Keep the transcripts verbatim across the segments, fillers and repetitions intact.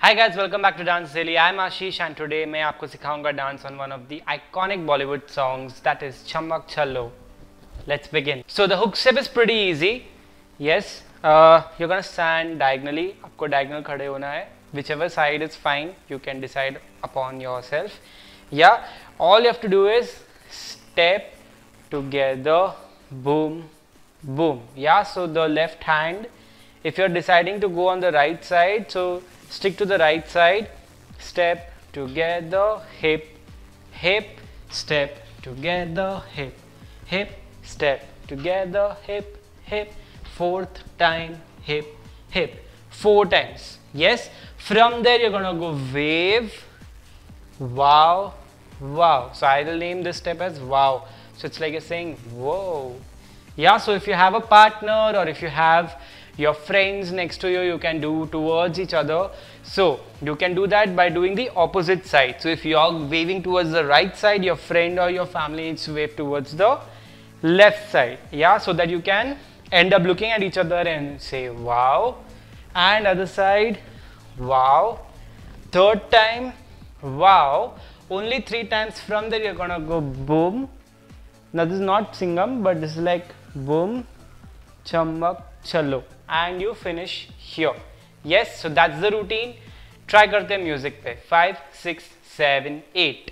Hi guys, welcome back to Dance Daily. I am Ashish and today मैं आपको सिखाऊंगा dance on one of the iconic Bollywood songs, that is Chammak Challo. Let's begin. So the hook step is pretty easy. Yes, uh, you're gonna stand diagonally. आपको diagonal खड़े होना है. Whichever side is fine. You can decide upon yourself. Yeah, all you have to do is step together, boom, boom. Yeah, so the left hand. If you're deciding to go on the right side, so stick to the right side, step together, hip, hip, step together, hip, hip, step together, hip, hip, fourth time, hip, hip, four times. Yes, from there you're gonna go wave, wow, wow. So I will name this step as wow. So it's like you're saying whoa. Yeah, so if you have a partner or if you have your friends next to you, you can do towards each other. So you can do that by doing the opposite side. So if you are waving towards the right side, your friend or your family needs to wave towards the left side. Yeah, so that you can end up looking at each other and say wow. And other side, wow. Third time, wow. Only three times. From there you're gonna go boom. Now this is not singam, but this is like boom, chammak challo, and you finish here. Yes, so that's the routine. Try karte hain music pe. Five, six, seven, eight.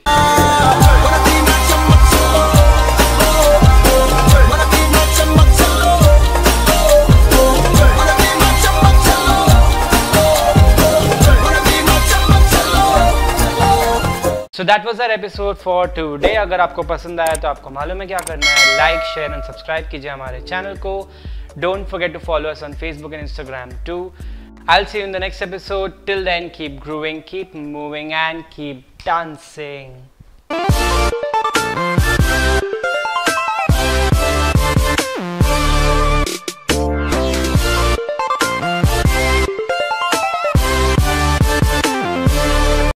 So that was our episode for today. अगर आपको पसंद आया तो आपको मालूम है क्या करना है. Like, share and subscribe कीजिए हमारे चैनल को. Don't forget to follow us on Facebook and Instagram too. I'll see you in the next episode. Till then, keep growing, keep moving and keep dancing.